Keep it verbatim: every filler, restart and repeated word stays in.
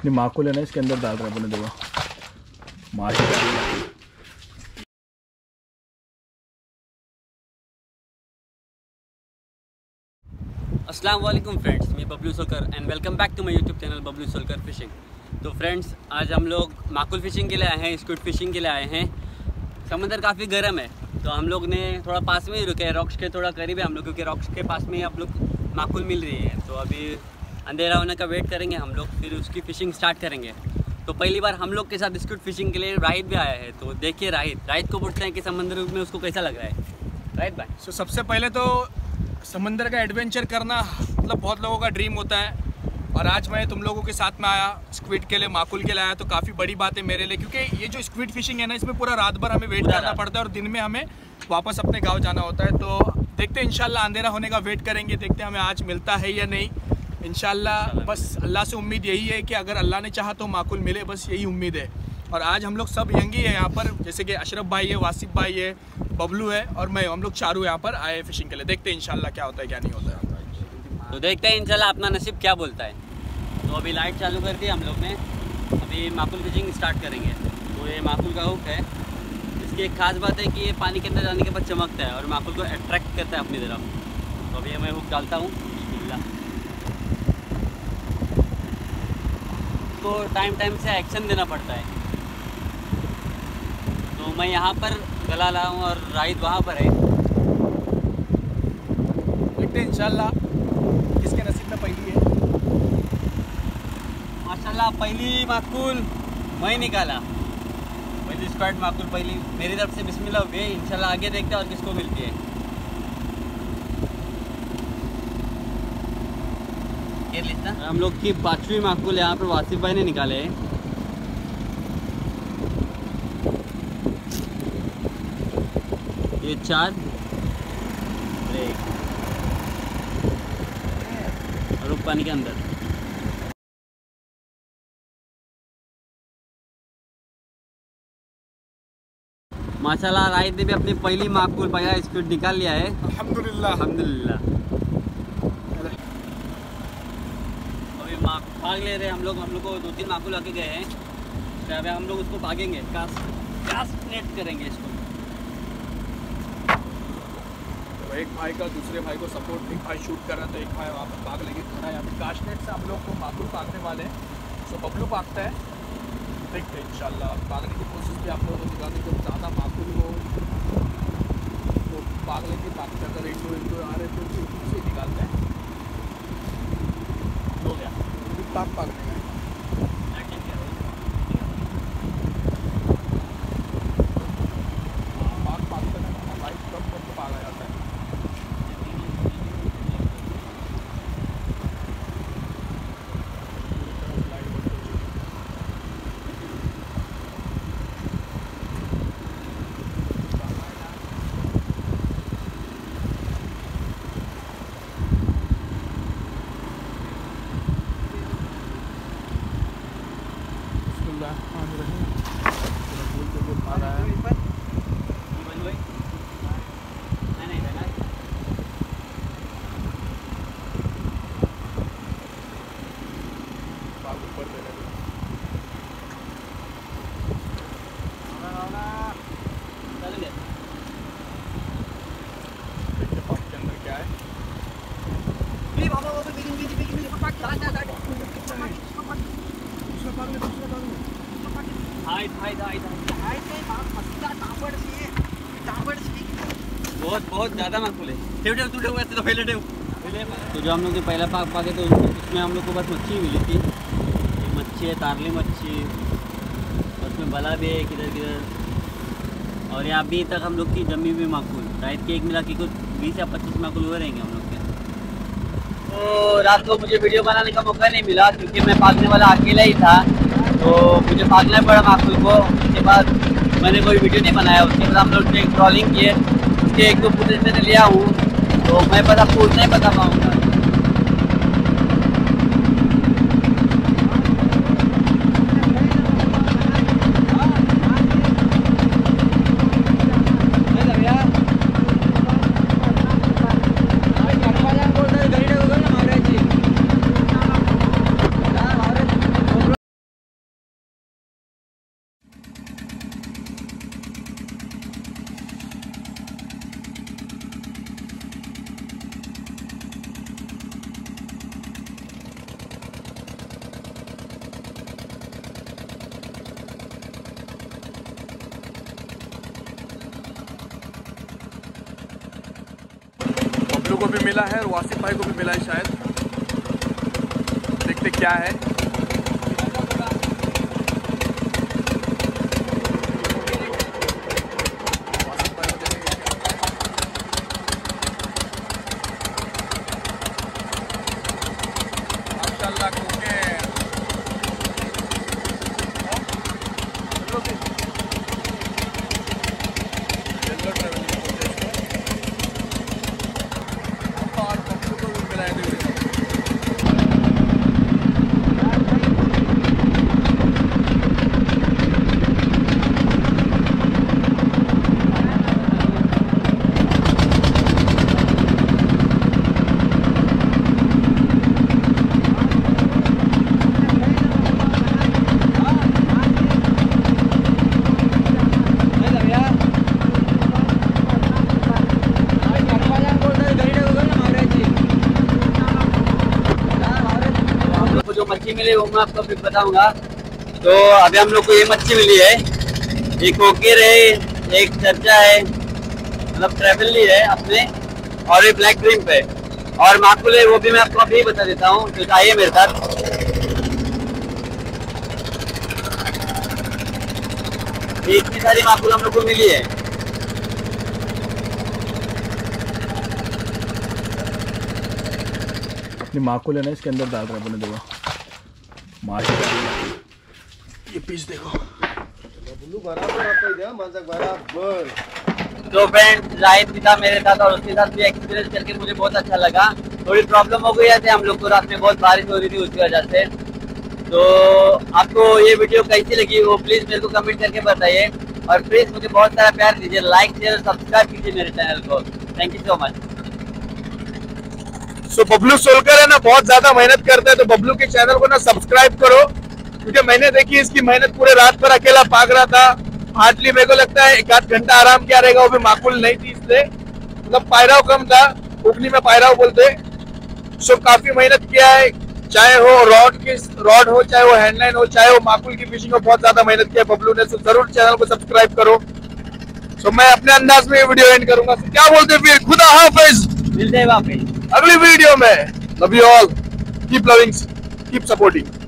नहीं माकुल है ना, इसके अंदर डाल रहे हैं अपने, देखो माश। अस्सलाम वालेकुम फ्रेंड्स, मैं Bablu Solkar and welcome back to my YouTube channel Bablu Solkar fishing. तो फ्रेंड्स, आज हम लोग माकुल फिशिंग के लिए आए हैं, स्क्विड फिशिंग के लिए आए हैं। समंदर काफ़ी गर्म है तो हम लोग ने थोड़ा पास में ही रुके हैं, रॉक्स के थोड़ा करीब है हम लोग, क्योंकि रॉक्स के पास में ही आप लोग माकुल मिल रही है। तो अभी अंधेरा होने का वेट करेंगे हम लोग, फिर उसकी फ़िशिंग स्टार्ट करेंगे। तो पहली बार हम लोग के साथ स्क्विड फिशिंग के लिए राहिद भी आया है। तो देखिए राहिद राहिद को पूछते हैं कि समंदर में उसको कैसा लग रहा है। राहिद भाई, so, सबसे पहले तो समंदर का एडवेंचर करना मतलब बहुत लोगों का ड्रीम होता है, और आज मैं तुम लोगों के साथ में आया स्क्विड के लिए, माकुल के लिए आया, तो काफ़ी बड़ी बात है मेरे लिए, क्योंकि ये जो स्क्विड फिशिंग है ना, इसमें पूरा रात भर हमें वेट करना पड़ता है और दिन में हमें वापस अपने गांव जाना होता है। तो देखते हैं, इंशाल्लाह अंधेरा होने का वेट करेंगे, देखते हैं हमें आज मिलता है या नहीं। इंशाल्लाह बस अल्लाह से उम्मीद यही है कि अगर अल्लाह ने चाहा तो माकुल मिले, बस यही उम्मीद है। और आज हम लोग सब यंगी है यहाँ पर, जैसे कि अशरफ भाई है, वासिफ भाई है, बबलू है और मैं, हम लोग चारों यहाँ पर आए फिशिंग के लिए। देखते हैं इंशाल्लाह क्या होता है क्या नहीं होता है। तो देखते हैं इंशाल्लाह अपना नसीब क्या बोलता है। तो अभी लाइट चालू कर दी हम लोग ने, अभी माकुल फिशिंग स्टार्ट करेंगे। तो ये माकुल का हुक है, इसकी एक खास बात है कि ये पानी के अंदर जाने के बाद चमकता है और माकुल को अट्रैक्ट करता है अपनी तरफ। तो अभी मैं हुक डालता हूँ, तो टाइम टाइम से एक्शन देना पड़ता है। तो मैं यहाँ पर गला लाया हूँ और राहिद वहाँ पर है। देखते हैं इंशाल्लाह किसके नसीब में पहली है। माशाल्लाह पहली माकुल मैं निकाला, पहली स्क्वाड माकुल पहली मेरी तरफ से बिस्मिल्लाह हुई है। इंशाल्लाह आगे देखते हैं और किसको मिलती है। ये लिखना हम लोग की पांचवी माकुल यहाँ पर वासिफ भाई ने निकाले हैं। ये चार रुक पानी के अंदर। माशाल्लाह राहिद ने भी अपनी पहली माकुल पहला स्क्विड निकाल लिया है। अल्हम्दुलिल्लाह अल्हम्दुलिल्लाह। अभी भाग ले रहे हैं हम लोग, हम लोग को दो तीन माकुल आके गए हैं, तो अभी हम लोग उसको भागेंगे, कास्ट कास्ट नेट करेंगे इसको। तो एक भाई का दूसरे भाई को सपोर्ट, एक भाई शूट कर रहा है तो एक भाई वहाँ पर भाग लेंगे थोड़ा। यहाँ पे कास्ट नेट से हम लोग को माकुल भागने वाले हैं, तो बबलू भागता है, देखते हैं इंशाल्लाह। भागने की कोशिश भी आप लोगों को दिखाने, जब ज़्यादा माकुल हो तो भाग लेंगे, बाकी अगर एक दो एक दो आ रहे तो उसे निकालते हैं। हो गया भाग भागने का भाग भागते ना भाई, कब कब भागा जाता है। बहुत बहुत ज़्यादा माकुल है। ठेव ठेव टूटे हुए तो पहले ठेव। तो जो हम लोग पहला पाक पाके तो उसमें हम लोग को बस मच्छी मिली थी। ये मच्छी है तारली मच्छी, और उसमें बला भी है किधर किधर। और यहाँ अभी तक हम लोग की जमी हुई माकुल रात के एक मिला के कुछ बीस या पच्चीस माकुल हुए रहेंगे हम लोग के। तो रात को मुझे वीडियो बनाने का मौका नहीं मिला, क्योंकि मैं भागने वाला अकेला ही था, तो मुझे भागना पड़ा माकुल को। उसके बाद मैंने कोई वीडियो नहीं बनाया। उसके बाद हम लोग ने ट्रॉलिंग किए, उसके एक दो फुटेज मैंने लिया हूँ, तो मैं बस आपको उतना ही बता पाऊँगा। बबलू को भी मिला है और वासिफ भाई को भी मिला है शायद। देखते क्या है। माशाल्लाह कोके येलो ट्रैवलिंग बोलते हैं इसको। और बबलू को भी मिला है। जो मच्छी मिली वो मैं आपको फिर बताऊंगा। तो अभी हम लोग को ये मच्छी मिली है, एक कोकेर है, एक चर्चा है, मतलब ट्रेवली है अपने, और एक ब्लैक क्रीम पे और माकुल है, वो भी मैं आपको अभी बता देता हूँ। तो आइए मेरे साथ। इतनी सारी माकुल हम लोग को मिली है। अपनी माकुल है ना इसके अंदर डाल रहे हैं अपने। देखो ये पीस देखो। तो फ्रेंड जाहिद भी था मेरे साथ और उसके साथ भी एक्सपीरियंस करके मुझे बहुत अच्छा लगा। थोड़ी प्रॉब्लम हो गई थी हम लोग को, रात में बहुत बारिश हो रही थी उसकी वजह से। तो आपको ये वीडियो कैसी लगी वो प्लीज मेरे को कमेंट करके बताइए और प्लीज मुझे बहुत सारा प्यार दीजिए, लाइक शेयर सब्सक्राइब कीजिए मेरे चैनल को। Thank you so much. So Bablu Solkar है ना बहुत ज्यादा मेहनत करता है, तो बबलू के चैनल को ना सब्सक्राइब करो, क्योंकि मैंने देखी इसकी मेहनत पूरे रात भर अकेला भाग रहा था। हार्डली मेरे को लगता है एक आध घंटा आराम किया रहेगा, वो भी माकुल नहीं थी इसलिए, मतलब पायराव कम था, उगली में पायराव बोलते। सो काफी मेहनत किया है, चाहे हो रॉड की रॉड हो, चाहे वो हैंडलाइन हो, चाहे वो माकुल की फिशिंग हो, बहुत ज्यादा मेहनत किया बबलू ने। सो जरूर चैनल को सब्सक्राइब करो। सो मैं अपने अंदाज में ये वीडियो एंड करूंगा। तो क्या बोलते फिर, खुदा हाफिज, मिलते हैं वापस अगली वीडियो में। Love you all, keep loving, keep supporting.